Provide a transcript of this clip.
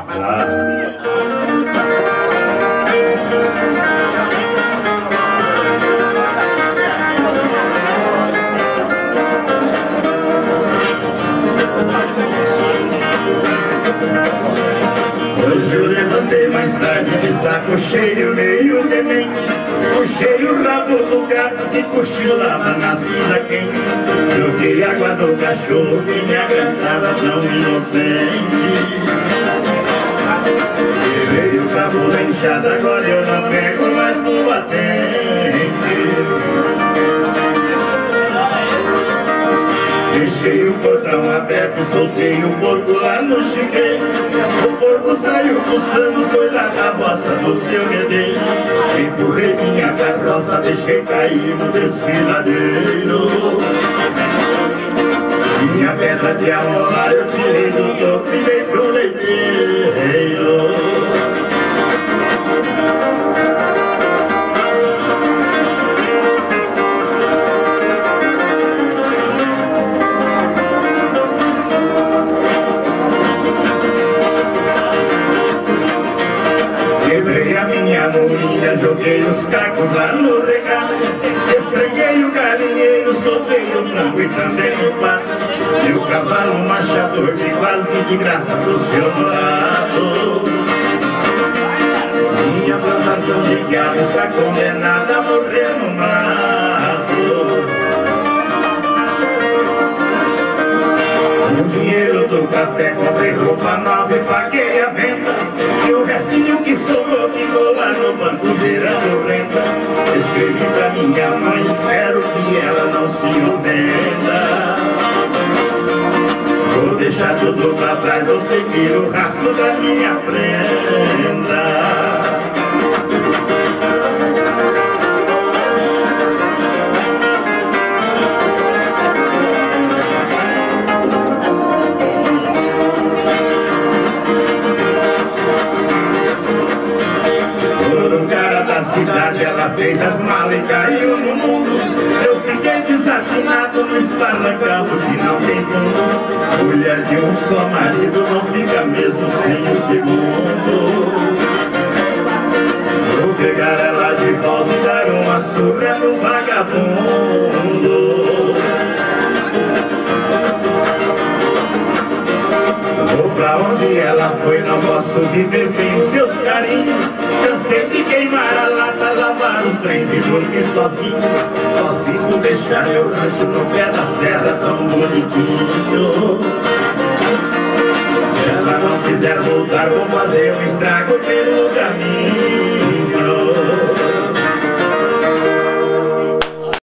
Hoje eu levantei mais tarde de saco cheio, meio demente. Puxei o rabo do gato que cochilava na cinza quente. Joguei água do cachorro que me agradava tão inocente. Tirei o cabo da enxada, agora eu não pego mais no batente. Deixei o portão aberto, soltei o porco lá no chiqueiro. O porco saiu pulsando, foi lá na bossa do seu medeiro. Empurrei minha carroça, deixei cair no desfiladeiro. Minha pedra de amolar eu tirei do topo e dei pro leiteiro. Quebrei a minha moinha, joguei os cacos lá no regato. Esfreguei o galinheiro, soltei o tranco e também o pato. E o cavalo machador que quase de graça pro seu lado. Minha plantação de gado está condenada a morrer no mato. O dinheiro do café, comprei roupa nova e paguei a venda. E o restinho que sobrou ficou lá no banco gerando renda. Escrevi pra minha mãe, espero que ela não se ofenda. Vou deixar tudo pra trás, vou seguir o rastro da minha prenda. Cidade, ela fez as malas e caiu no mundo. Eu fiquei desatinado no esparracado que não tem fundo. Mulher de um só marido não fica mesmo sem um segundo. Vou pegar ela de volta e dar uma surra no vagabundo. Vou pra onde ela foi, não posso viver sem os seus carinhos. Cansei de queimar a lata, lavar os trens e dormir sozinho. Só sinto deixar meu rancho no pé da serra tão bonitinho. Se ela não quiser voltar, vou fazer um estrago pelo caminho.